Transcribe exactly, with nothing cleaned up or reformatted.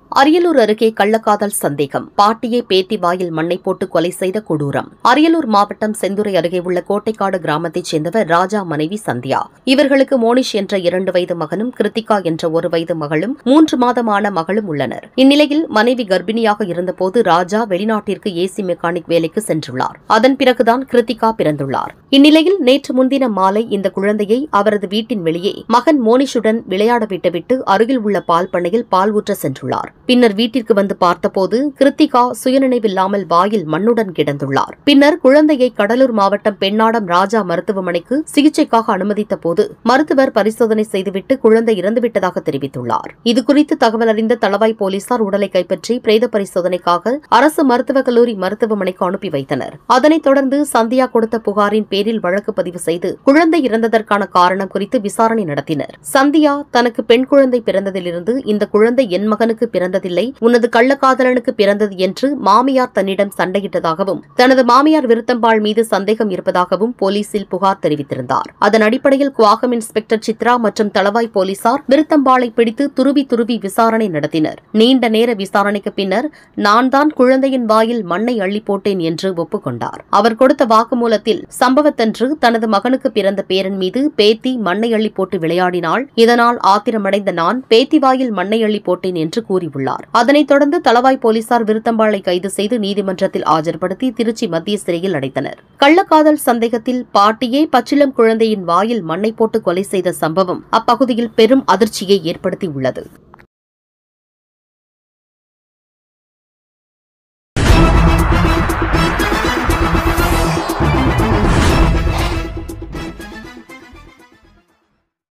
அரியலூர் அருகே கள்ளக்காதல் சந்தேகம். பாட்டியை பேத்தி வாயில் மண்ணை போட்டு கொலை செய்த கொடூரம். அரியலூர் மாவட்டம் செந்துறை அருகே உள்ள கோட்டைக்காடு கிராமத்தைச் சேர்ந்தவர் ராஜா மனைவி சந்தியா. இவர்களுக்கு மோனிஷ் என்ற இரண்டு வயது மகனும் கிருத்திகா என்ற ஒரு வயது மகளும் மூன்று மாதமான மகளும் உள்ளனர். இந்நிலையில் மனைவி கர்ப்பிணியாக இருந்தபோது ராஜா வெளிநாட்டிற்கு ஏசி மெக்கானிக் வேலைக்கு சென்றுள்ளார். அதன் பிறகுதான் கிருத்திகா பிறந்துள்ளார். இந்நிலையில் நேற்று முன்தினம் மாலை இந்த குழந்தையை அவரது வீட்டின் வெளியே மகன் மோனிஷுடன் விளையாட விட்டுவிட்டு அருகில் உள்ள பால் பண்ணையில் பால் ஊற்ற சென்றுள்ளார். பின்னர் வீட்டிற்கு வந்து பார்த்தபோது கிருத்திகா சுயநினைவில்லாமல் வாயில் மண்ணுடன் கிடந்துள்ளார். பின்னர் குழந்தையை கடலூர் மாவட்டம் பெண்ணாடம் ராஜா மருத்துவமனைக்கு சிகிச்சைக்காக அனுமதித்த போது மருத்துவர் பரிசோதனை செய்துவிட்டு குழந்தை இறந்துவிட்டதாக தெரிவித்துள்ளார். இதுகுறித்து தகவல் அறிந்த தளவாய் போலீசார் உடலை கைப்பற்றி பிரேத பரிசோதனைக்காக அரசு மருத்துவக் கல்லூரி மருத்துவமனைக்கு அனுப்பி வைத்தனர். அதனைத் தொடர்ந்து சந்தியா கொடுத்த புகாரின் பேரில் வழக்கு பதிவு செய்து குழந்தை இறந்ததற்கான காரணம் குறித்து விசாரணை நடத்தினர். சந்தியா தனக்கு பெண் குழந்தை பிறந்ததிலிருந்து இந்த குழந்தை என் மகனுக்கு பிறந்ததில்லை, உனது கள்ளக்காதலனுக்கு பிறந்தது என்று மாமியார் தன்னிடம் சண்டையிட்டதாகவும் தனது மாமியார் விருத்தம்பாள் மீது சந்தேகம் இருப்பதாகவும் போலீசில் புகார் தெரிவித்திருந்தார். அதன் அடிப்படையில் குவாகம் இன்ஸ்பெக்டர் சித்ரா மற்றும் தளவாய் போலீசார் விருத்தம்பாளை பிடித்து துருவி துருவி விசாரணை நடத்தினர். நீண்ட நேர விசாரணைக்கு பின்னர் நான் தான் குழந்தையின் வாயில் மண்ணை அள்ளி போட்டேன் என்று ஒப்புக்கொண்டார். அவர் கொடுத்த வாக்குமூலத்தில் சம்பவத்தன்று தனது மகனுக்கு பிறந்த பேரன் மீது பேத்தி மண்ணை அள்ளி போட்டு விளையாடினாள். இதனால் ஆத்திரமடைந்த நான் பேத்தி வாயில் மண்ணை அள்ளி போட்டேன் என்று கூறியுள்ளார். அதனைத் தொடர்ந்து தளவாய் போலீசார் விருத்தம்பாளை கைது செய்து நீதிமன்றத்தில் ஆஜர்படுத்தி திருச்சி மத்திய சிறையில் அடைத்தனர். கள்ளக்காதல் சந்தேகத்தில் பாட்டியே பச்சிளம் குழந்தையின் வாயில் மண்ணை போட்டு கொலை செய்த சம்பவம் அப்பகுதியில் பெரும் அதிர்ச்சியை ஏற்படுத்தியுள்ளது.